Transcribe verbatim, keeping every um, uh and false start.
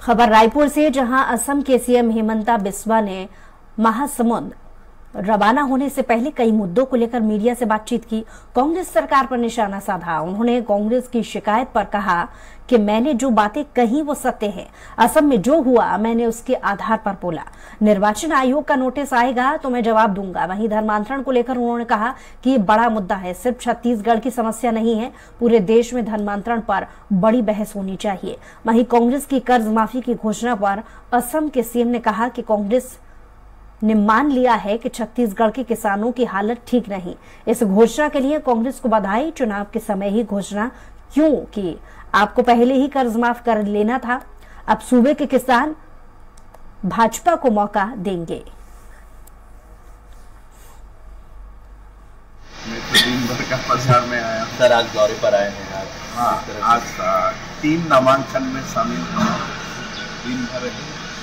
खबर रायपुर से, जहां असम के सीएम हिमंता बिस्वा ने महासमुंद रवाना होने से पहले कई मुद्दों को लेकर मीडिया से बातचीत की। कांग्रेस सरकार पर निशाना साधा। उन्होंने कांग्रेस की शिकायत पर कहा कि मैंने जो बातें कही वो सत्य है। असम में जो हुआ मैंने उसके आधार पर बोला। निर्वाचन आयोग का नोटिस आएगा तो मैं जवाब दूंगा। वहीं धर्मांतरण को लेकर उन्होंने कहा कि ये बड़ा मुद्दा है, सिर्फ छत्तीसगढ़ की समस्या नहीं है, पूरे देश में धर्मांतरण पर बड़ी बहस होनी चाहिए। वहीं कांग्रेस की कर्ज माफी की घोषणा पर असम के सीएम ने कहा कि कांग्रेस ने मान लिया है कि छत्तीसगढ़ के किसानों की हालत ठीक नहीं। इस घोषणा के लिए कांग्रेस को बधाई। चुनाव के समय ही घोषणा क्यों की? आपको पहले ही कर्ज माफ कर लेना था। अब सूबे के किसान भाजपा को मौका देंगे। मैं तो दिन भर का प्रचार में आया सर, आज दौरे पर आए हैं आज। हाँ, आज तीन नामांकन में शामिल हुआ। दिन भर